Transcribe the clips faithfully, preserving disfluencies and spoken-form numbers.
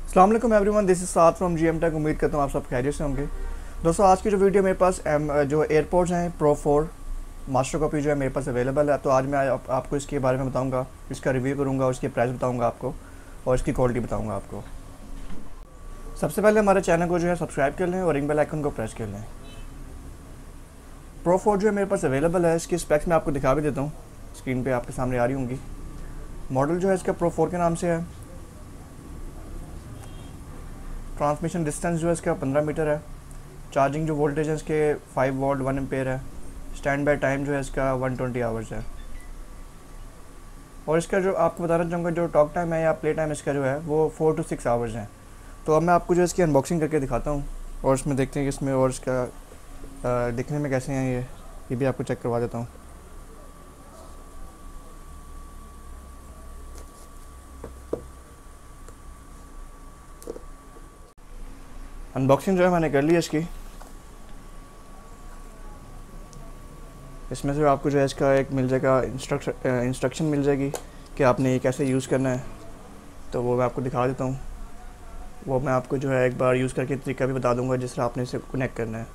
अस्सलाम वालेकुम everyone, this is Saad from G M tech. उम्मीद करता हूँ आप सब खैरियत से होंगे। दोस्तों, आज की जो वीडियो मेरे पास एम जो एयरपोर्ट्स हैं प्रो फोर मास्टर कॉपी जो है मेरे पास अवेलेबल है। तो आज मैं आप, आपको इसके बारे में बताऊंगा, इसका रिव्यू करूंगा, उसकी प्राइस बताऊंगा आपको और इसकी क्वालिटी बताऊंगा आपको। सबसे पहले हमारे चैनल को जो है सब्सक्राइब कर लें और रिंग बेल आइकन को प्रेस कर लें। प्रो फोर जो है मेरे पास अवेलेबल है। इसकी स्पेक्स मैं आपको दिखा भी देता हूँ, स्क्रीन पर आपके सामने आ रही होंगी। मॉडल जो है इसका प्रो फोर के नाम से है। ट्रांसमिशन डिस्टेंस जो है इसका पंद्रह मीटर है। चार्जिंग जो वोल्टेज है इसके फाइव वोल्ट वन एम्पेयर है। स्टैंड बाय टाइम जो है इसका वन ट्वेंटी आवर्स है। और इसका जो आपको बताना चाहूँगा, जो टॉक टाइम है या प्ले टाइम इसका जो है वो फोर टू सिक्स आवर्स है। तो अब मैं आपको जो इसकी अनबॉक्सिंग करके दिखाता हूँ और इसमें देखते हैं कि इसमें और इसका आ, दिखने में कैसे हैं ये ये भी आपको चेक करवा देता हूँ। अनबॉक्सिंग जो है मैंने कर ली है इसकी। इसमें से आपको जो है इसका एक मिल जाएगा इंस्ट्रक्शन इंस्ट्रक्शन मिल जाएगी कि आपने ये कैसे यूज़ करना है। तो वो मैं आपको दिखा देता हूँ। वो मैं आपको जो है एक बार यूज़ करके तरीका भी बता दूंगा जिस तरह आपने इसे कनेक्ट करना है।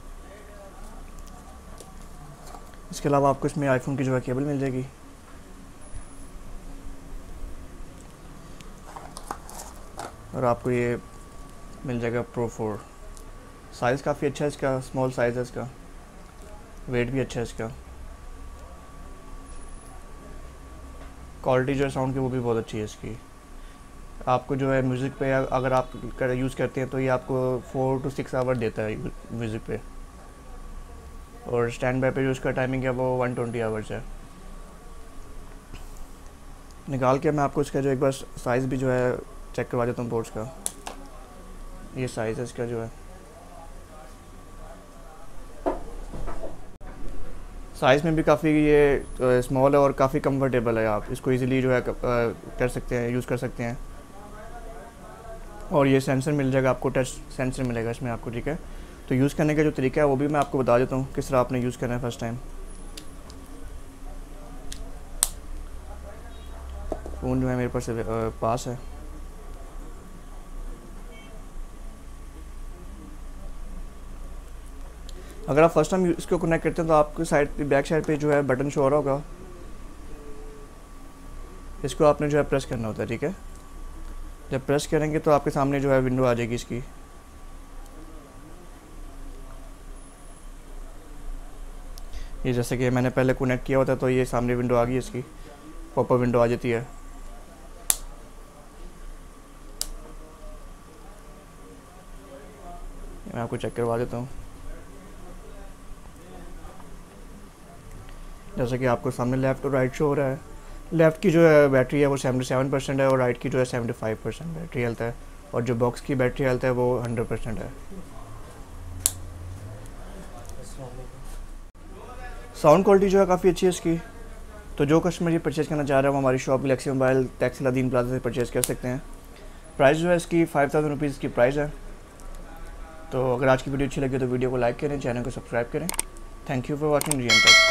इसके अलावा आपको इसमें आईफोन की जो है केबल मिल जाएगी। और आपको ये मिल जाएगा प्रो फोर। साइज़ काफ़ी अच्छा है इसका, स्मॉल साइज़ है इसका। वेट भी अच्छा है इसका। क्वालिटी जो है साउंड की वो भी बहुत अच्छी है इसकी। आपको जो है म्यूज़िक पे अगर आप कर यूज़ करते हैं तो ये आपको फोर टू सिक्स आवर देता है म्यूज़िक पे। और स्टैंड बाय पे जो इसका टाइमिंग है वो वन ट्वेंटी आवर्स है। निकाल के मैं आपको इसका जो एक बार साइज़ भी जो है चेक करवा देता हूँ पोर्ट्स का। ये साइज़ है इसका जो है। साइज़ में भी काफ़ी ये स्मॉल है और काफ़ी कंफर्टेबल है। आप इसको इजीली जो है कर सकते हैं, यूज़ कर सकते हैं। और ये सेंसर मिल जाएगा आपको, टच सेंसर मिलेगा इसमें आपको, ठीक है। तो यूज़ करने का जो तरीका है वो भी मैं आपको बता देता हूँ किस तरह आपने यूज़ करना है फर्स्ट टाइम। फ़ोन जो है मेरे पास पास है। अगर आप फर्स्ट टाइम इसको कनेक्ट करते हैं तो आपको साइड पे बैक साइड पे जो है बटन शो हो रहा होगा। इसको आपने जो है प्रेस करना होता है, ठीक है। जब प्रेस करेंगे तो आपके सामने जो है विंडो आ जाएगी इसकी। ये जैसे कि मैंने पहले कनेक्ट किया होता है तो ये सामने विंडो आ गई इसकी, पॉपअप विंडो आ जाती है। मैं आपको चेक करवा देता हूँ। जैसे कि आपको सामने लेफ़्ट और राइट शो हो रहा है। लेफ़्ट की जो है बैटरी है वो सेवेंटी सेवन परसेंट है और राइट की जो है seventy five percent battery health है। और जो बॉक्स की बैटरी हेल्थ है वो हंड्रेड परसेंट है। साउंड क्वालिटी जो है काफ़ी अच्छी है इसकी। तो जो कस्टमर ये परचेज़ करना चाह रहा है वो हमारी shop Galaxy mobile tax Aladdin plaza से परचेज़ कर सकते हैं। प्राइस जो है इसकी फाइव थाउजेंड रुपीज़ की प्राइस है। तो अगर आज की वीडियो अच्छी लगी तो वीडियो को लाइक करें, चैनल को सब्सक्राइब करें। Thank you for watching G M take.